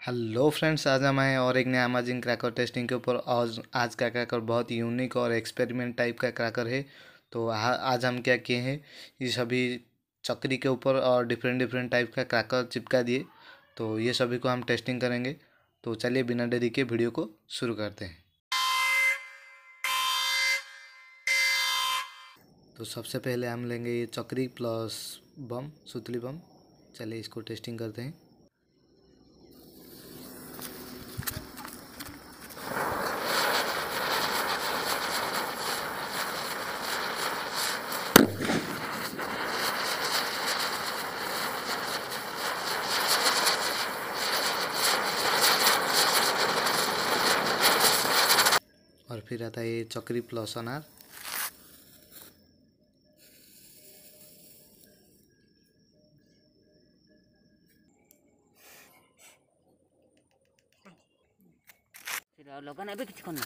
Hello friends, आज हम आए हैं और एक नया अमेजिंग क्रैकर टेस्टिंग के ऊपर। आज का क्रैकर बहुत यूनिक और एक्सपेरिमेंट टाइप का क्रैकर है। तो आज हम क्या किए हैं, ये सभी चक्री के ऊपर और डिफरेंट डिफरेंट टाइप का क्रैकर चिपका दिए। तो ये सभी को हम टेस्टिंग करेंगे। तो चलिए बिना देरी के वीडियो को शुरू करते हैं। तो सबसे पहले हम लेंगे ये चक्री प्लस बम, सुतली बम। चलिए इसको टेस्टिंग करते हैं। और फिर आता है ये चक्री प्लस अनार। लोगन अभी किसी को ना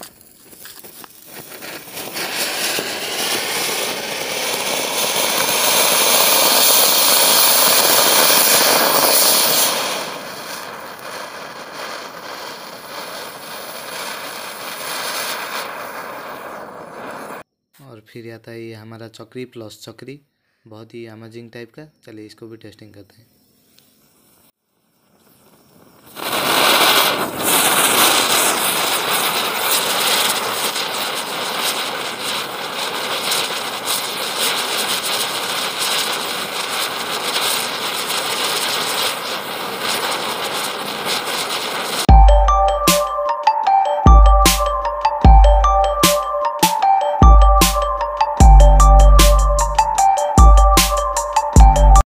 और फिर आता है ये हमारा चक्री प्लस चक्री, बहुत ही अमेजिंग टाइप का। चलिए इसको भी टेस्टिंग करते हैं।